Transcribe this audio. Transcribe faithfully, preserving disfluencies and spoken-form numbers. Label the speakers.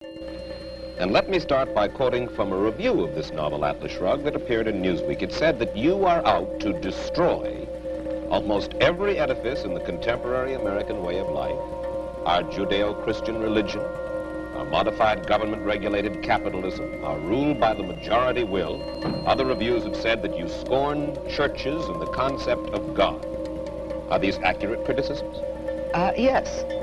Speaker 1: And let me start by quoting from a review of this novel, Atlas Shrugged, that appeared in Newsweek. It said that you are out to destroy almost every edifice in the contemporary American way of life, our Judeo-Christian religion, our modified government-regulated capitalism, our rule by the majority will. Other reviews have said that you scorn churches and the concept of God. Are these accurate criticisms?
Speaker 2: Uh, yes.